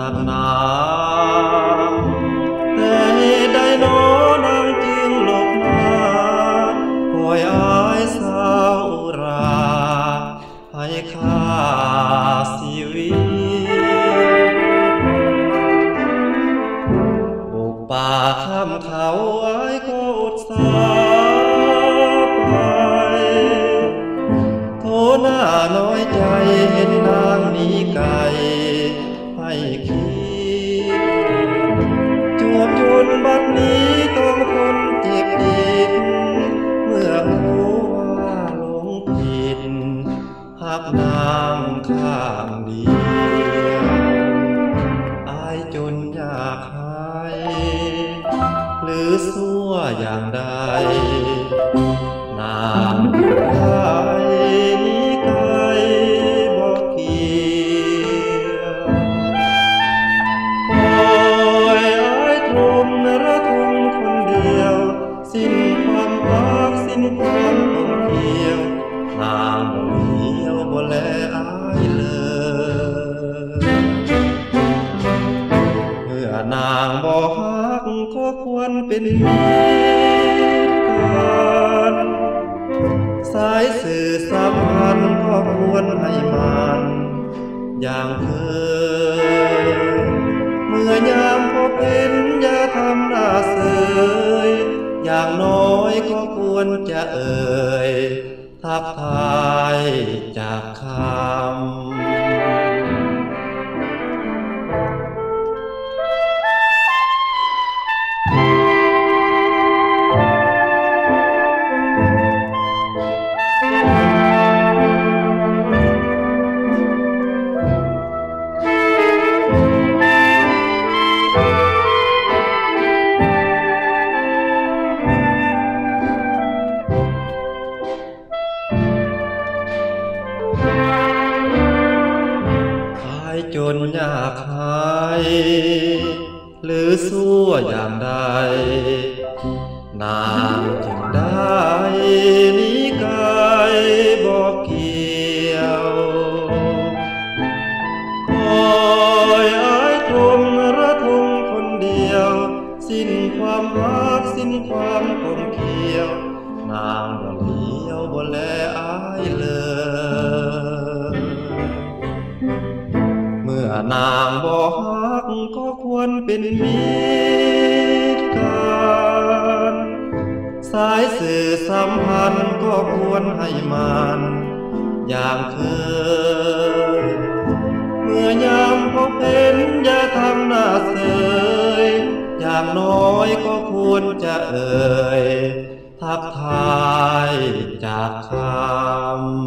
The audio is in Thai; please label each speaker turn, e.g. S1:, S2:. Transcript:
S1: กหนาแต่ใดโน้นางจึงหลบหน้าปล่อยอายสาวราให้ข้าชีวิตบุกป่าข้ามเขาไอ้ก็อดสาไปโทหน้าน้อยใจเห็นนางหนีไกลให้คิดจวบจนบัดนี้ต้องทนเจ็บอีกเมื่อรู้ว่าหลงผิดหักนางข้างเดียวอายจนอยากหายหรือสั่วอย่างใดนางได้นี้ไกลบอกเกี่ยวปล่อยอายทมระทมคนเดียวสิ้นความรักสิ้นความต้องเกี่ยวนางบ่เลี้ยวบ่แลอายเลยเมื่อนางบ่ฮักก็ควรเป็นมิตรกันสายสื่อสัมพันธ์ก็ควรให้มันอย่างเคยเมื่อยามพบเห็นอย่าทำหน้าเสยอย่างน้อยก็ควรจะเอ่ยทักทายจากคำจนอยากหายหรือสู้อย่างใดนางจึงได้หนีไกลบอกเกี่ยวคอยอายทมระทมคนเดียวสิ้นความรักสิ้นความกลมเกลียวนางบ่เลี้ยวบ่แลอายเลยเมื่อนางบ่ฮักก็ควรเป็นมิตรกันสายสื่อสัมพันธ์ก็ควรให้มันอย่างเคยเมื่อยามพบเห็นอย่าทำหน้าเสยอย่างน้อยก็ควรจะเอ่ยทักทายจากคำ